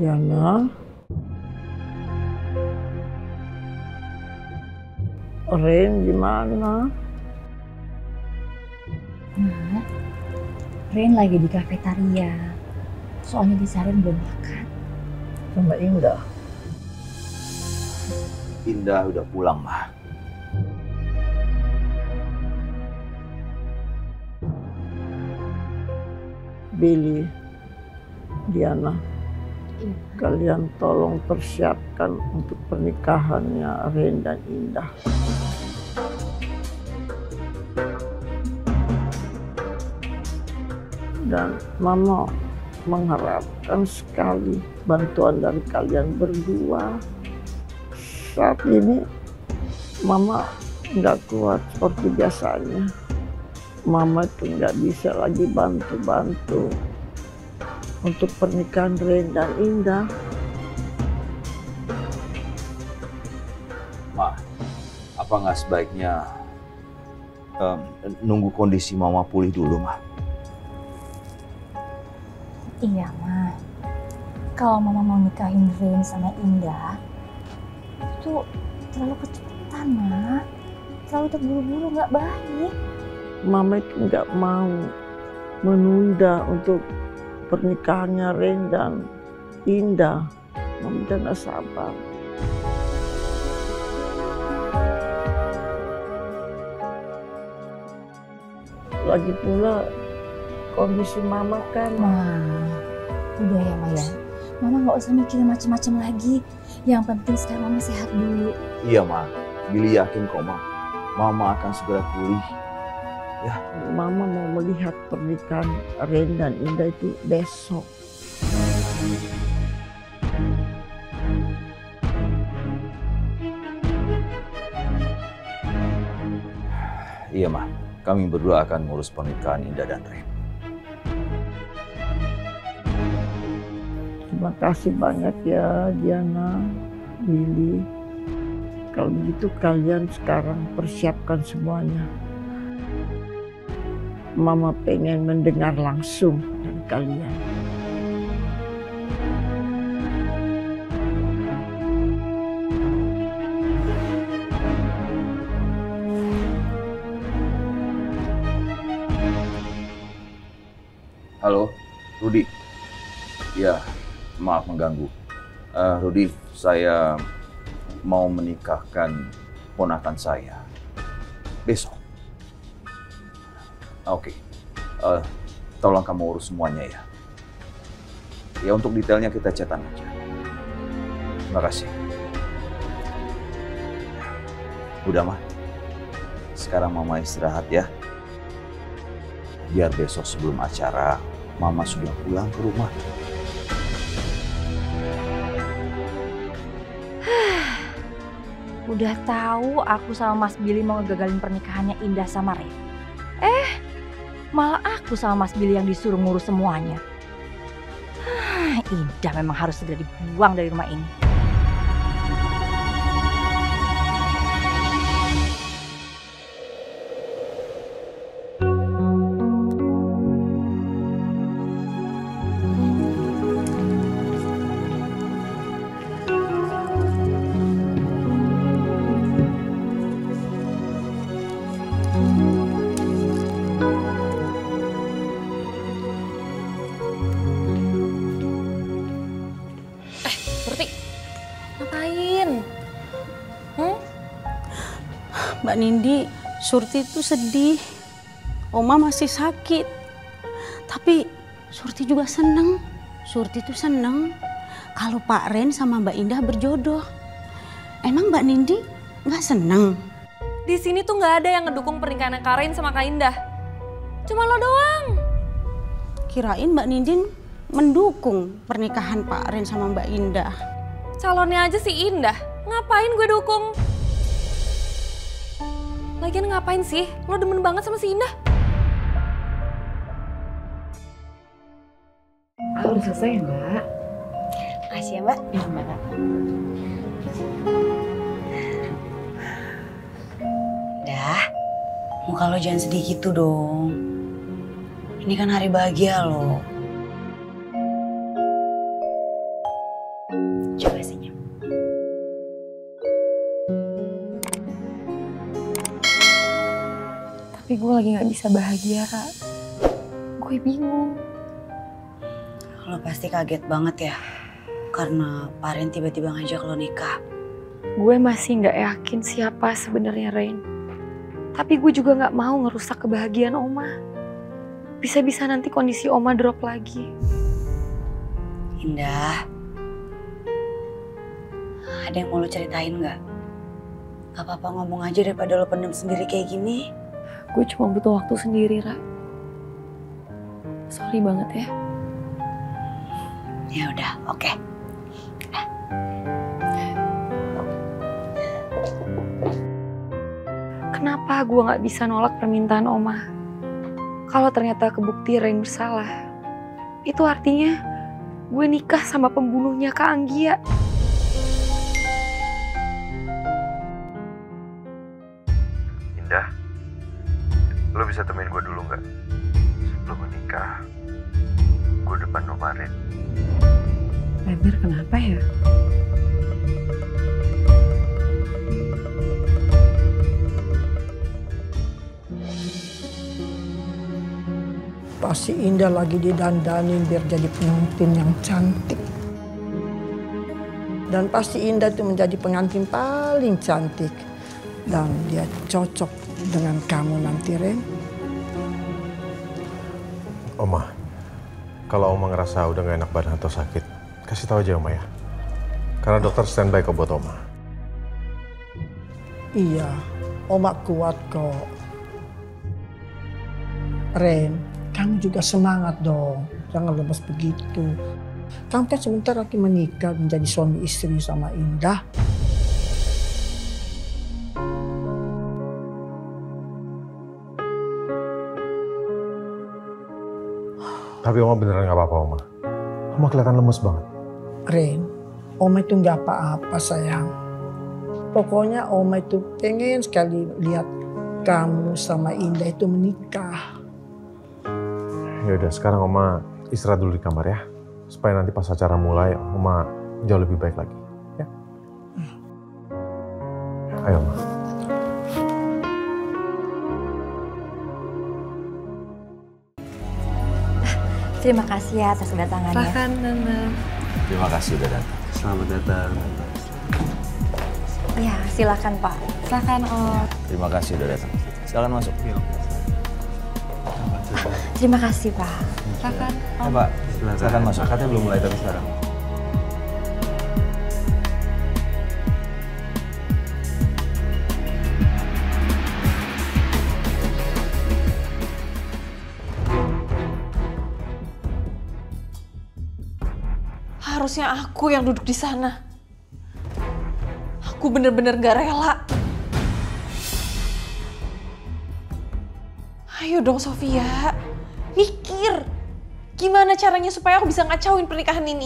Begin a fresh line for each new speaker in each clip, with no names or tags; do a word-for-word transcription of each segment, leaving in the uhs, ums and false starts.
Diana, Ren gimana?
Nah, Ren lagi di kafetaria. Soalnya di Ren belum makan.
Sama Indah.
Indah udah pulang, Ma.
Billy, Diana,
Iya.
kalian tolong persiapkan untuk pernikahannya Ren dan Indah. Dan Mama mengharapkan sekali bantuan dari kalian berdua. Saat ini Mama nggak kuat seperti biasanya. Mama tuh nggak bisa lagi bantu-bantu untuk pernikahan Ren dan Indah.
Ma, apa nggak sebaiknya um, nunggu kondisi Mama pulih dulu, Ma?
Iya, Ma. Kalau Mama mau nikahin Ren sama Indah, itu terlalu kecepatan, Ma. Terlalu terburu-buru, nggak baik.
Mama itu nggak mau menunda untuk pernikahannya Ren dan Indah. Mama udah nggak sabar. Lagi pula kondisi Mama kan.
Wah, udah ya, Ma ya. Mama nggak usah mikirin macem-macem lagi. Yang penting sekarang Mama sehat dulu.
Iya, Ma. Billy yakin kok, Ma. Mama akan segera pulih. Ya.
Mama mau melihat pernikahan Ren dan Indah itu besok.
Iya, Ma. Kami berdua akan ngurus pernikahan Indah dan Ren.
Terima kasih banyak ya Diana, Billy. Kalau begitu kalian sekarang persiapkan semuanya. Mama pengen mendengar langsung dari kalian.
Halo, Rudi. Ya, maaf mengganggu. Uh, Rudi, saya mau menikahkan ponakan saya besok. Oke, okay. uh, tolong kamu urus semuanya ya. Ya untuk detailnya kita chatan aja. Terima kasih. Udah, Ma. Sekarang Mama istirahat ya. Biar besok sebelum acara, Mama sudah pulang ke rumah.
Udah tahu aku sama Mas Billy mau ngegagalin pernikahannya Indah sama Ren. Eh, malah aku sama Mas Billy yang disuruh ngurus semuanya. Indah memang harus segera dibuang dari rumah ini.
Mbak Nindi, Surti itu sedih. Oma masih sakit. Tapi Surti juga seneng. Surti itu seneng kalau Pak Ren sama Mbak Indah berjodoh. Emang Mbak Nindi nggak seneng?
Di sini tuh nggak ada yang ngedukung pernikahan Kak Ren sama Kak Indah. Cuma lo doang.
Kirain Mbak Nindi mendukung pernikahan Pak Ren sama Mbak Indah.
Calonnya aja si Indah. Ngapain gue dukung? Lagian ngapain sih? Lo demen banget sama si Indah?
Ah, udah selesai ya, Mbak?
Makasih ya, Mbak.
Ya, Mbak.
Dah, muka lo jangan sedih gitu dong. Ini kan hari bahagia lo.
lagi gak bisa bahagia, Ra. Gue bingung.
Lo pasti kaget banget ya, karena Pak Ren tiba-tiba ngajak lo nikah.
Gue masih gak yakin siapa sebenarnya Rain. Tapi gue juga gak mau ngerusak kebahagiaan Oma. Bisa-bisa nanti kondisi Oma drop lagi.
Indah, ada yang mau lo ceritain gak? Gak apa-apa ngomong aja daripada lo pendam sendiri kayak gini.
Gue cuma butuh waktu sendiri, Ra. Sorry banget ya.
Ya udah, oke. Okay.
Kenapa gue gak bisa nolak permintaan Oma? Kalau ternyata kebukti Rain bersalah, itu artinya gue nikah sama pembunuhnya Kak Anggia.
Indah, lo bisa temuin gue dulu nggak? Sebelum menikah, gue depan rumah Ren.
Emir kenapa ya?
Pasti Indah lagi didandanin biar jadi pengantin yang cantik. Dan pasti Indah itu menjadi pengantin paling cantik. Dan dia cocok dengan kamu nanti, Ren.
Oma, kalau Oma ngerasa udah gak enak badan atau sakit, kasih tahu aja Oma ya. Karena dokter standby kok buat Oma.
Iya, Oma kuat kok. Ren, kamu juga semangat dong. Jangan lemas begitu. Kamu kan sebentar lagi menikah menjadi suami istri sama Indah.
Tapi Oma beneran gak apa-apa Oma. Oma kelihatan lemes banget.
Ren, Oma itu nggak apa-apa sayang. Pokoknya Oma itu pengen sekali lihat kamu sama Indah itu menikah.
Ya udah, sekarang Oma istirahat dulu di kamar ya. Supaya nanti pas acara mulai, Oma jauh lebih baik lagi. Ya? Ayo Oma.
Terima kasih ya atas kedatangannya.
Bahkan, terima kasih udah datang. Selamat datang.
Ya, silakan Pak. Silakan Om.
Terima kasih udah datang. Silakan masuk.
Terima kasih Pak.
Silakan. Ya, Pak. Silakan, silakan masuk. Katanya belum mulai tapi sekarang.
Harusnya aku yang duduk di sana. Aku bener-bener gak rela. Ayo dong Sofia, mikir. Gimana caranya supaya aku bisa ngacauin pernikahan ini?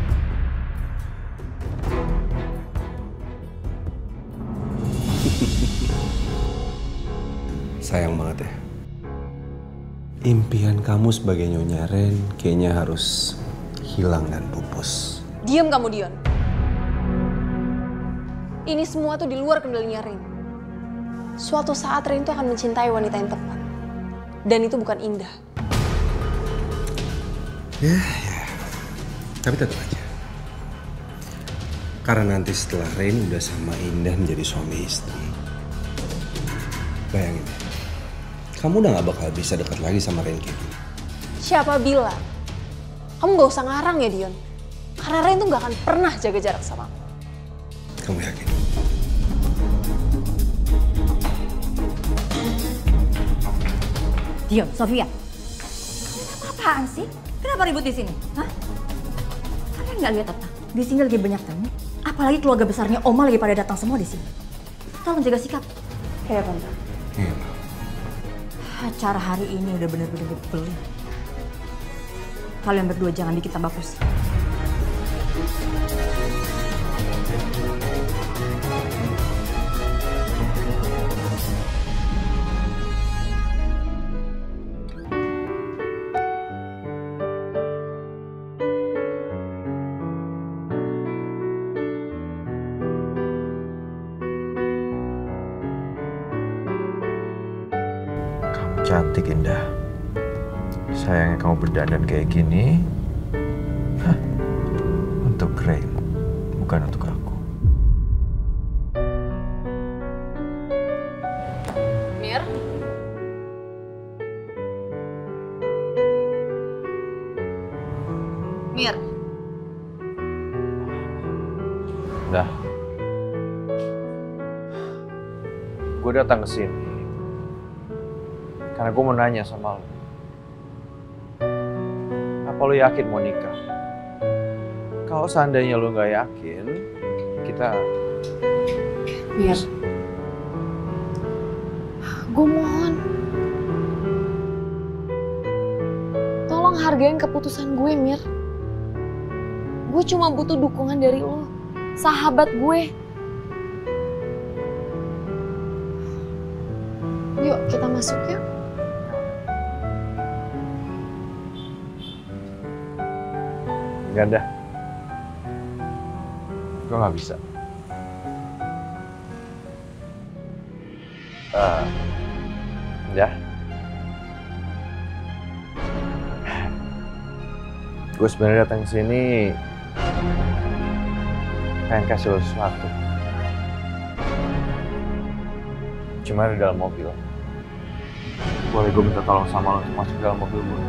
Sayang banget ya. Impian kamu sebagai Nyonya Ren kayaknya harus hilang dan pupus.
Diam kamu Dion. Ini semua tuh di luar kendalinya Ren. Suatu saat Ren tuh akan mencintai wanita yang tepat. Dan itu bukan Indah.
Ya, ya. Tapi tetap aja. Karena nanti setelah Ren udah sama Indah menjadi suami istri. Bayangin ya. Kamu udah gak bakal bisa dekat lagi sama Ren kayak gini.
Siapa bilang? Kamu gak usah ngarang ya Dion. Karena Ren tuh gak akan pernah jaga jarak sama aku.
Kamu yakin?
Dion, Sofia. Apaan sih? Kenapa ribut di sini? Hah? Kalian nggak lihat apa? Di sini lagi banyak tamu. Apalagi keluarga besarnya Oma lagi pada datang semua di sini. Tolong jaga sikap.
Iya, Tante.
Iya.
Acara hari ini udah bener-bener dibeli. Kalian berdua jangan bikin tambah pusing.
cantik, Indah. Sayangnya kamu berdandan kayak gini. Hah, untuk Rain, bukan untuk aku.
Mir? Mir?
Dah. Gue datang ke sini karena gue mau nanya sama lo. Apa lo yakin mau nikah? Kalau seandainya lo nggak yakin, kita...
Mir, gue mohon, tolong hargain keputusan gue, Mir. Gue cuma butuh dukungan dari lo, sahabat gue. Yuk, kita masuk yuk.
Ganda. Gue nggak bisa. Uh, ya. Gue sebenarnya datang ke sini pengen kasih lo sesuatu. Cuma di dalam mobil. Boleh gue minta tolong sama lo untuk masuk dalam mobil gue?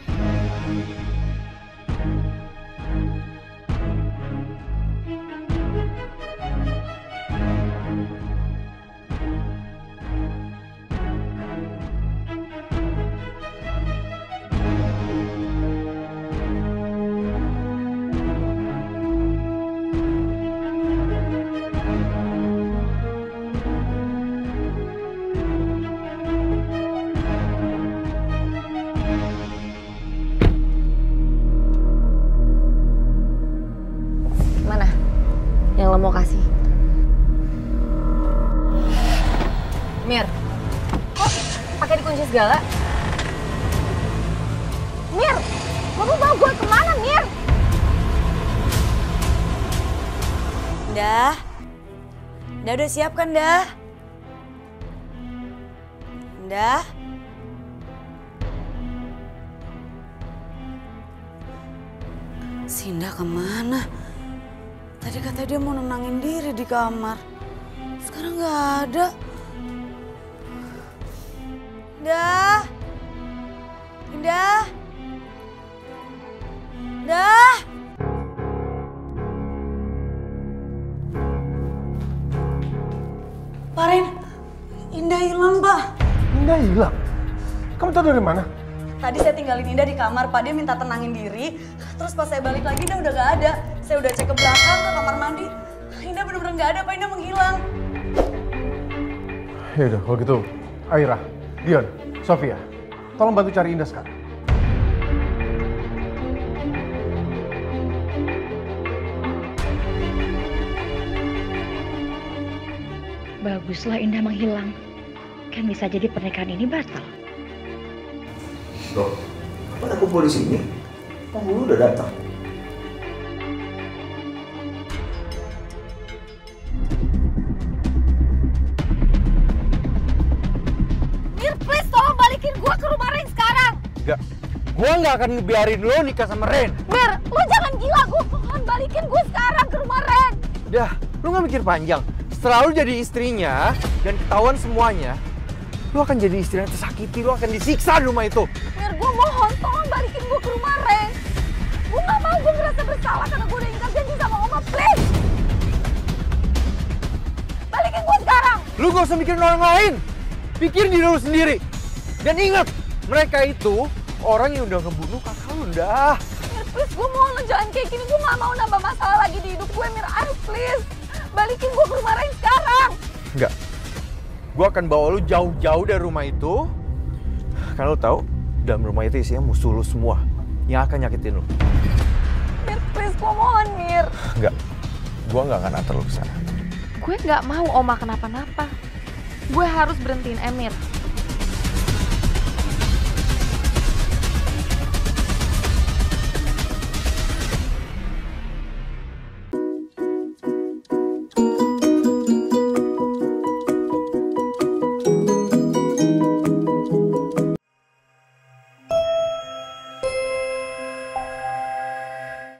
Yang lo mau kasih. Mir, kok pakai dikunci segala? Mir, lo tuh bawa gue kemana, Mir?
Dah, Dah udah siap kan, Dah? Dah? Sinda kemana? Tadi kata dia mau nenangin diri di kamar. Sekarang nggak ada. Dah? Dah? Dah? Pak Ren, Indah hilang, Pak.
Indah hilang? Kamu tahu dari mana?
Tadi saya tinggalin Indah di kamar, Pak. Dia minta tenangin diri. Terus pas saya balik lagi, Indah udah gak ada. Saya udah cek ke belakang, ke kamar mandi. Indah bener-bener gak ada, Pak. Indah menghilang.
Ya udah, kalau gitu, Aira, Dion, Sofia, tolong bantu cari Indah sekarang.
Baguslah Indah menghilang. Kan bisa jadi pernikahan ini batal.
Loh, kapan aku kumpul di sini? Penghulu udah datang.
Mir, please tolong balikin gua ke rumah Ren sekarang.
Enggak, gua nggak akan ngebiarin lo nikah sama Ren.
Mir, lo jangan gila, gua mohon balikin gua sekarang ke rumah Ren.
Dah, lo nggak mikir panjang. Setelah lo jadi istrinya dan ketahuan semuanya, lo akan jadi istri yang tersakiti, lo akan disiksa di rumah itu.
Mir, gue mohon tolong balikin gue ke rumah Ren. Gue gak mau gue merasa bersalah karena gue udah ingkar janji sama Oma, please. Balikin gue sekarang.
Lu gak usah mikirin orang lain. Pikir diri lu sendiri. Dan ingat, mereka itu orang yang udah ngebunuh kakak lu, dah.
Mir, please, gue mohon lo jangan kayak gini. Gue gak mau nambah masalah lagi di hidup gue, Mir. Ayo, please. Balikin gue ke rumah Ren sekarang.
Enggak. Gue akan bawa lu jauh-jauh dari rumah itu. Karena lu tahu, dalam rumah itu isinya musuh lu semua yang akan nyakitin lu.
Mir, please, gue mohon, Mir.
Enggak. Gue nggak akan antar lu ke sana.
Gue nggak mau Oma kenapa-napa. Gue harus berhentiin Emir.